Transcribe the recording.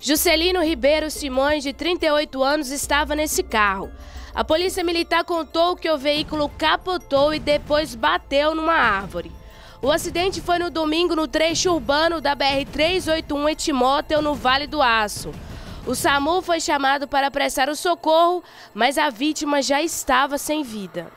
Juscelino Ribeiro Simões, de 38 anos, estava nesse carro. A polícia militar contou que o veículo capotou e depois bateu numa árvore. O acidente foi no domingo no trecho urbano da BR-381 em Timóteo, no Vale do Aço. O SAMU foi chamado para prestar o socorro, mas a vítima já estava sem vida.